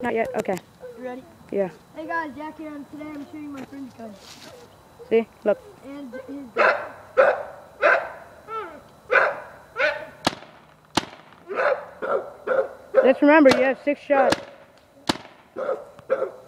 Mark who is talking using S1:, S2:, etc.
S1: Not yet? Okay.
S2: You ready?
S1: Yeah.
S2: Hey guys, Jack here, and today I'm shooting my friend's gun.
S1: See? Look.
S2: And his gun.
S1: Let's remember, you have 6 shots.